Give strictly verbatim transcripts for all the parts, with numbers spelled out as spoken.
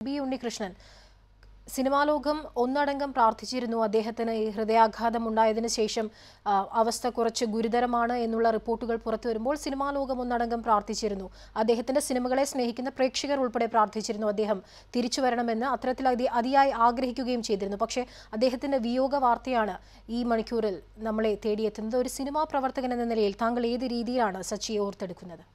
B Unnikrishnan, cinema ലോകം ഒന്നടങ്കം പ്രാർത്ഥിച്ചിരുന്നു അദ്ദേഹത്തിന് ഈ ഹൃദയാഘാതം ഉണ്ടായതിനു ശേഷം അവസ്ഥ കുറച്ച് ഗുരുതരമാണ് എന്നുള്ള റിപ്പോർട്ടുകൾ പുറത്തു വരുമ്പോൾ സിനിമാ ലോകം ഒന്നടങ്കം പ്രാർത്ഥിച്ചിരുന്നു. അദ്ദേഹത്തിന്റെ സിനിമകളെ സ്നേഹിക്കുന്ന പ്രേക്ഷകർ ഉൾപ്പെടെ പ്രാർത്ഥിച്ചിരുന്നു അദ്ദേഹം തിരിച്ചു വരണമെന്ന്, അത്തരത്തിൽ അതിയായി ആഗ്രഹിക്കുകയും ചെയ്തിരുന്നു. പക്ഷേ അദ്ദേഹത്തിന്റെ വിയോഗ വാർത്തയാണ് ഈ മണിക്കൂറിൽ നമ്മളെ തേടിയെത്തുന്നത്. ഒരു സിനിമാ പ്രവർത്തകൻ എന്ന നിലയിൽ താങ്കൾ ഏത് രീതിയിലാണ് സച്ചിയെ ഓർത്തെടുക്കുന്നത്?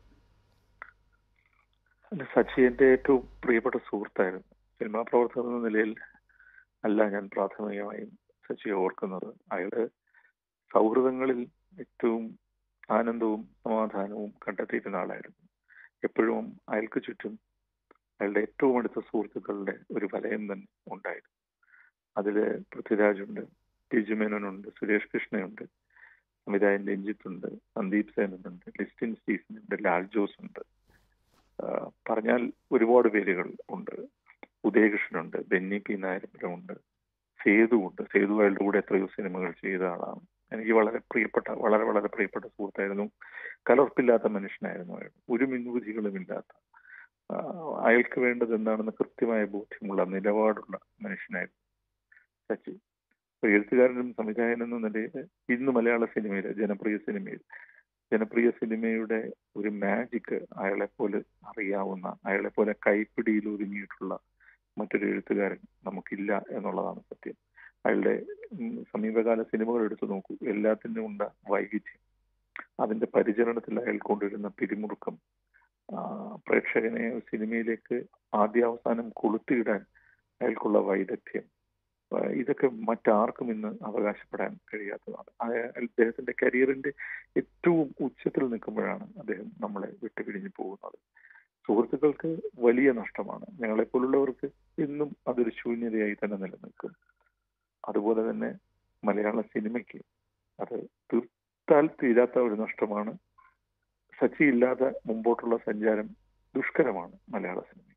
സച്ചി എന്റെ ഏറ്റവും പ്രിയപ്പെട്ട സുഹൃത്തായിരുന്നു. സിനിമാ പ്രവർത്തകർ എന്ന നിലയിൽ അല്ല ഞാൻ പ്രാഥമികമായും സച്ചിയെ ഓർക്കുന്നത്. അയാളുടെ സൗഹൃദങ്ങളിൽ ഏറ്റവും ആനന്ദവും സമാധാനവും കണ്ടെത്തിയിരുന്ന ആളായിരുന്നു. എപ്പോഴും അയാൾക്ക് ചുറ്റും അയാളുടെ ഏറ്റവും അടുത്ത സുഹൃത്തുക്കളുടെ ഒരു വലയം തന്നെ ഉണ്ടായിരുന്നു. അതില് പൃഥ്വിരാജുണ്ട്, ടിജു മേനോനുണ്ട്, സുരേഷ് കൃഷ്ണയുണ്ട്, സംവിധായകൻ രഞ്ജിത്തുണ്ട്, സന്ദീപ് സേനനുണ്ട്, ലിസ്റ്റിൻ സ്റ്റീഫനുണ്ട്, ലാൽ ജോസ് ഉണ്ട്. പറഞ്ഞാൽ ഒരുപാട് പേരുകൾ ഉണ്ട്. ഉദയകൃഷ്ണനുണ്ട്, ബെന്നി പി നായരപുരമുണ്ട്, സേതു ഉണ്ട്. സേതു അയാളുടെ കൂടെ എത്രയോ സിനിമകൾ ചെയ്ത ആളാണ്. എനിക്ക് വളരെ പ്രിയപ്പെട്ട വളരെ വളരെ പ്രിയപ്പെട്ട സുഹൃത്തായിരുന്നു. കലർപ്പില്ലാത്ത മനുഷ്യനായിരുന്നു അയാൾ. ഒരു മുൻവിധികളും ഇല്ലാത്ത, അയാൾക്ക് വേണ്ടത് എന്താണെന്ന് കൃത്യമായ ബോധ്യമുള്ള നിലപാടുള്ള മനുഷ്യനായിരുന്നു സച്ചി. എഴുത്തുകാരനും സംവിധായകൻ എന്ന നിലയിൽ ഇന്ന് മലയാള സിനിമയിൽ ജനപ്രിയ സിനിമയിൽ ജനപ്രിയ സിനിമയുടെ ഒരു മാജിക് അയാളെ പോലെ അറിയാവുന്ന, അയാളെ പോലെ കൈപ്പിടിയിൽ ഒതുങ്ങിയിട്ടുള്ള മറ്റൊരു എഴുത്തുകാരൻ നമുക്കില്ല എന്നുള്ളതാണ് സത്യം. അയാളുടെ സമീപകാല സിനിമകൾ എടുത്തു നോക്കൂ, എല്ലാത്തിനും ഉണ്ട് വൈവിധ്യം. അതിന്റെ പരിചരണത്തിൽ അയാൾ കൊണ്ടുവരുന്ന പിരിമുറുക്കം, പ്രേക്ഷകനെ സിനിമയിലേക്ക് ആദ്യാവസാനം കൊളുത്തിയിടാൻ അയാൾക്കുള്ള വൈദഗ്ധ്യം, ഇതൊക്കെ മറ്റാർക്കും ഇന്ന് അവകാശപ്പെടാൻ കഴിയാത്തതാണ്. അദ്ദേഹത്തിന്റെ കരിയറിന്റെ ഏറ്റവും ഉച്ചത്തിൽ നിൽക്കുമ്പോഴാണ് അദ്ദേഹം നമ്മളെ വിട്ടുപിരിഞ്ഞു പോകുന്നത്. സുഹൃത്തുക്കൾക്ക് വലിയ നഷ്ടമാണ്. ഞങ്ങളെപ്പോലുള്ളവർക്ക് ഇന്നും അതൊരു ശൂന്യതയായി തന്നെ നിലനിൽക്കും. അതുപോലെ തന്നെ മലയാള സിനിമയ്ക്ക് അത് തീർത്താൽ തീരാത്ത ഒരു നഷ്ടമാണ്. സച്ചി ഇല്ലാതെ മുമ്പോട്ടുള്ള സഞ്ചാരം ദുഷ്കരമാണ് മലയാള സിനിമ.